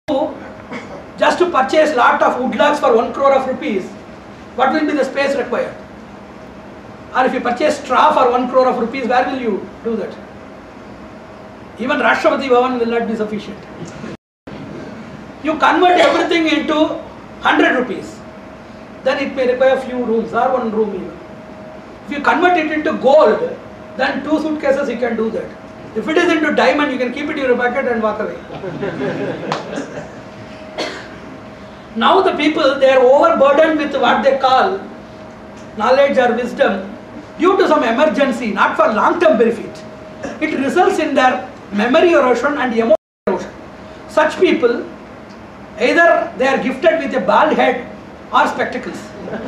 just to purchase lot of woodlogs for 1 crore of rupees, what will be the space required? Or if you purchase straw for 1 crore of rupees, where will you do that? Even Rashtrapati Bhavan will not be sufficient. You convert everything into 100 rupees, then it may require a few rooms or 1 room even. If you convert it into gold, then 2 suitcases you can do that. If it is into diamond, you can keep it in your pocket and walk away. Now the people, they are overburdened with what they call knowledge or wisdom due to some emergency, not for long-term benefit. It results in their memory erosion and emotional erosion. Such people, either they are gifted with a bald head or spectacles,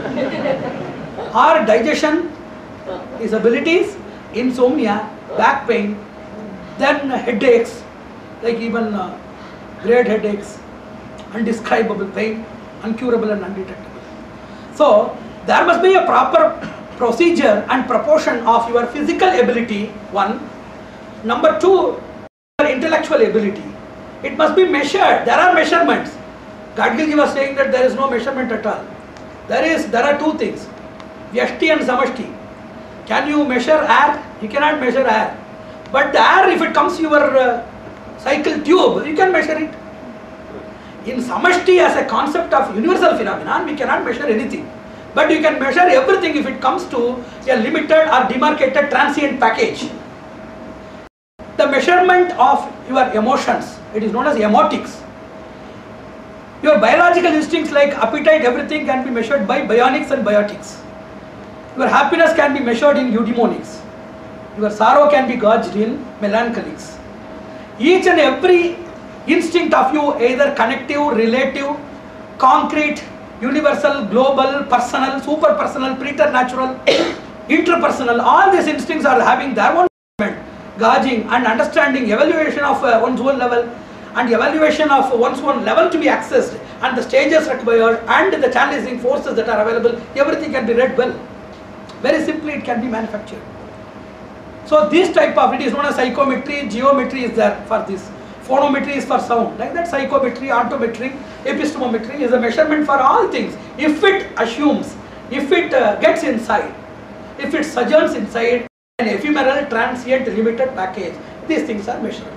or digestion disabilities, insomnia, back pain, then headaches, like even great headaches, undescribable pain, uncurable and undetectable. So there must be a proper procedure and proportion of your physical ability, one. Number two, your intellectual ability. It must be measured. There are measurements. Gadgil was saying that there is no measurement at all. There are two things, Vyashti and Samashti. Can you measure air? You cannot measure air. But the air, if it comes to your cycle tube, you can measure it. In Samashti, as a concept of universal phenomenon, we cannot measure anything. But you can measure everything if it comes to a limited or demarcated transient package. The measurement of your emotions, it is known as emotics. Your biological instincts like appetite, everything can be measured by bionics and biotics. Your happiness can be measured in eudaimonics. Your sorrow can be gauged in melancholics. Each and every instinct of you, either connective, relative, concrete, universal, global, personal, super personal, preternatural, interpersonal, all these instincts are having their own gauging and understanding, evaluation of one's own level and evaluation of one's own level to be accessed and the stages required and the challenging forces that are available, everything can be read well. Very simply it can be manufactured. So this type of, it is known as psychometry, geometry is there for this. Phonometry is for sound. Like that, psychometry, ontometry, epistemometry is a measurement for all things. If it assumes, if it gets inside, if it sojourns inside an ephemeral, transient, limited package, these things are measurable.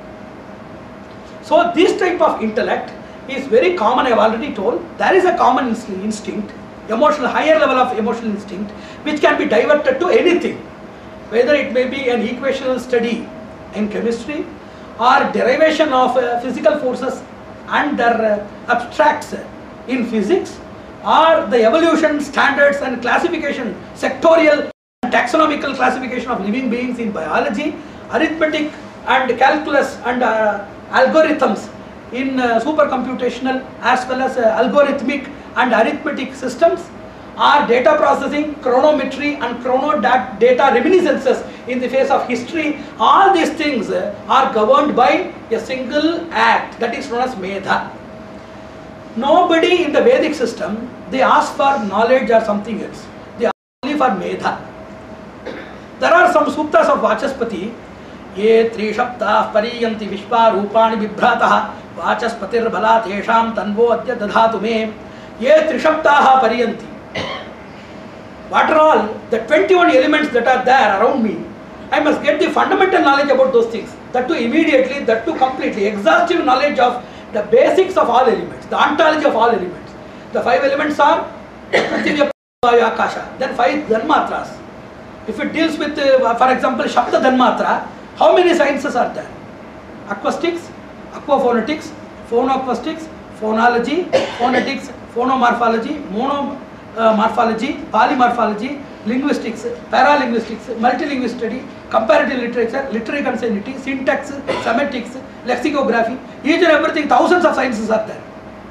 So this type of intellect is very common, I have already told. There is a common instinct, emotional, higher level of emotional instinct, which can be diverted to anything. Whether it may be an equational study in chemistry or derivation of physical forces and their abstracts in physics, or the evolution, standards and classification, sectorial and taxonomical classification of living beings in biology, arithmetic and calculus and algorithms in supercomputational as well as algorithmic and arithmetic systems, or data processing, chronometry and data reminiscences in the face of history. All these things are governed by a single act that is known as Medha. Nobody in the Vedic system, they ask for knowledge or something else. They ask only for Medha. There are some suktas of Vachaspati. Ye trishaptah pariyanti vishva rupani vibhratah Vachaspatir bhalat yesham tanvo adya dadhatu me. Ye trishaptah pariyanti. What are all the 21 elements that are there around me? I must get the fundamental knowledge about those things. That too immediately, that too completely. Exhaustive knowledge of the basics of all elements, the ontology of all elements. The 5 elements are Prithivya, Vayu, Akasha. Then 5 Dhanmatras. If it deals with, for example, Shabda Dhanmatra, how many sciences are there? Acoustics, aquaphonetics, phonoacoustics, phonology, phonetics, phonomorphology, monomorphology, polymorphology, linguistics, paralinguistics, multilingual study, comparative literature, literary continuity, syntax, semantics, lexicography, each and everything, thousands of sciences are there.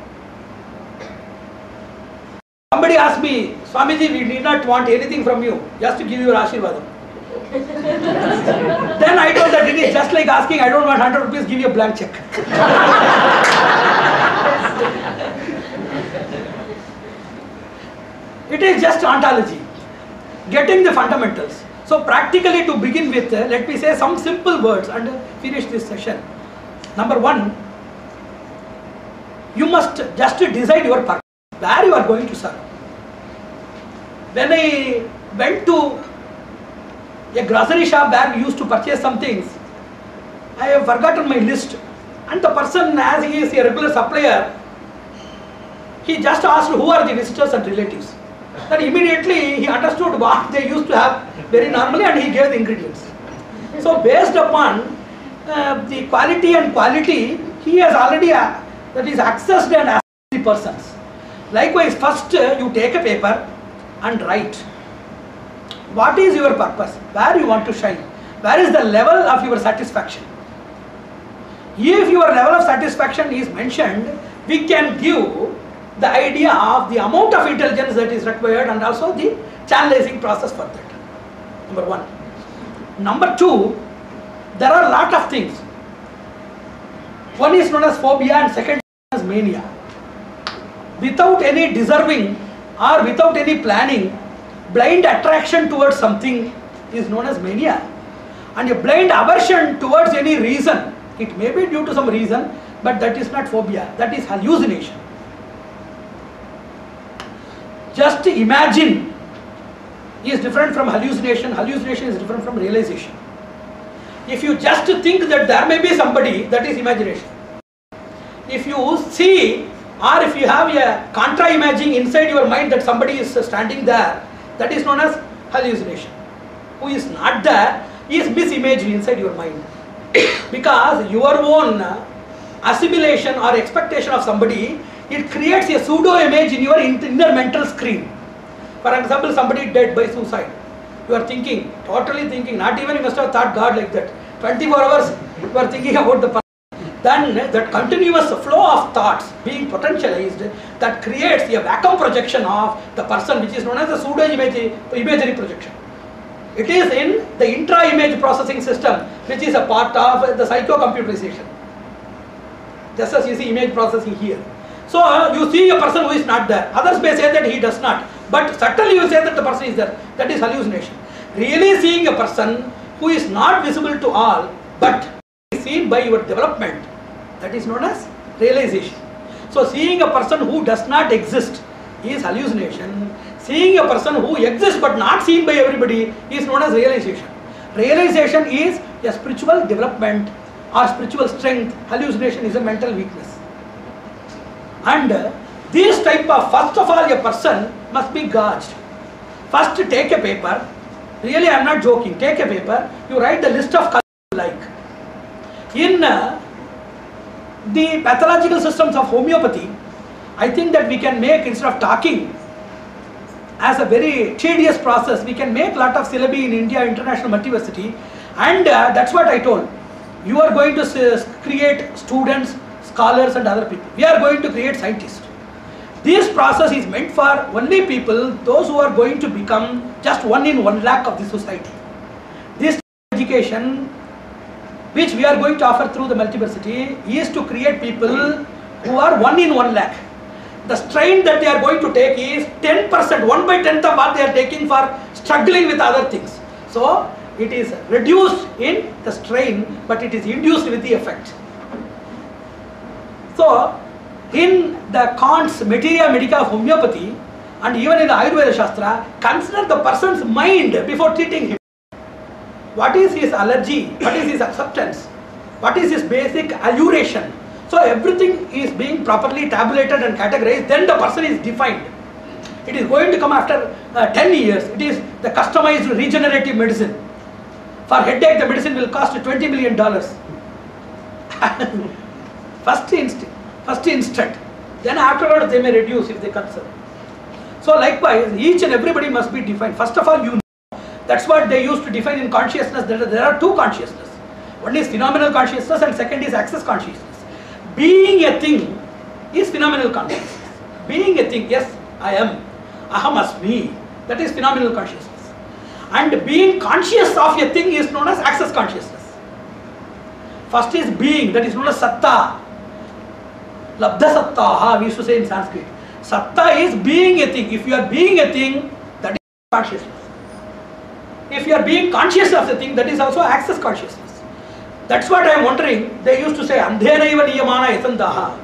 Somebody asked me, Swamiji, we need not want anything from you, just to give you your Ashirvadam. Then I told that it is just like asking, I don't want 100 rupees, give you a blank check. It is just ontology, getting the fundamentals. So practically to begin with, let me say some simple words and finish this session. Number one, You must just decide your purpose, where you are going to serve. When I went to a grocery shop where we used to purchase some things, I have forgotten my list, and the person, as he is a regular supplier, he just asked who are the visitors and relatives. Then immediately he understood what they used to have very normally, and he gave the ingredients. So based upon the quality and quality, he has already that is accessed and asked the persons. Likewise, first you take a paper and write. What is your purpose? Where you want to shine? Where is the level of your satisfaction? If your level of satisfaction is mentioned, we can give the idea of the amount of intelligence that is required and also the channelizing process for that. Number one. Number two, there are a lot of things. One is known as phobia and second is mania. Without any deserving or without any planning, blind attraction towards something is known as mania. And a blind aversion towards any reason, it may be due to some reason, but that is not phobia, that is hallucination. Just imagine is different from hallucination, hallucination is different from realization. If you just think that there may be somebody, that is imagination. If you see or if you have a contra-imaging inside your mind that somebody is standing there, that is known as hallucination. Who is not there is misimaged inside your mind. Because your own assimilation or expectation of somebody, it creates a pseudo image in your inner mental screen. For example, somebody dead by suicide. You are thinking, totally thinking, not even you must have thought God like that. 24 hours you are thinking about the person. Then that continuous flow of thoughts being potentialized, that creates a vacuum projection of the person, which is known as the pseudo imagery projection. It is in the intra-image processing system, which is a part of the psycho-computerization. Just as you see image processing here. So you see a person who is not there. Others may say that he does not. But certainly you say that the person is there. That is hallucination. Really seeing a person who is not visible to all, but is seen by your development, that is known as realization. So seeing a person who does not exist is hallucination. Seeing a person who exists but not seen by everybody is known as realization. Realization is a spiritual development or spiritual strength. Hallucination is a mental weakness. And this type of, first of all, a person must be gauged. First take a paper, really I am not joking, take a paper, you write the list of colors you like. In the pathological systems of homeopathy, I think that we can make, instead of talking as a very tedious process, we can make lot of syllabi in India International Multiversity, and that's what I told. You are going to create students, scholars and other people. We are going to create scientists. This process is meant for only people, those who are going to become just 1 in 1 lakh of the society. This education, which we are going to offer through the Multiversity, is to create people who are 1 in 1 lakh. The strain that they are going to take is 10%, 1/10 of what they are taking for struggling with other things. So it is reduced in the strain, but it is induced with the effect. So in the Kant's Materia Medica of homeopathy and even in the Ayurveda Shastra, consider the person's mind before treating him. What is his allergy? What is his acceptance? What is his basic alluration? So everything is being properly tabulated and categorized, then the person is defined. It is going to come after 10 years. It is the customized regenerative medicine. For headache, the medicine will cost $20 million. First instant. Then afterwards they may reduce if they conserve. So likewise, each and everybody must be defined. First of all, you know. That's what they used to define in consciousness. There are two consciousness. One is phenomenal consciousness and second is access consciousness. Being a thing is phenomenal consciousness. Being a thing, yes, I am. Aham asmi. That is phenomenal consciousness. And being conscious of a thing is known as access consciousness. First is being, that is known as satta. Labdha sattaha, we used to say in Sanskrit. Satta is being a thing. If you are being a thing, that is consciousness. If you are being conscious of the thing, that is also access consciousness. That's what I am wondering. They used to say, Andhenaiva niyamana yasandaha.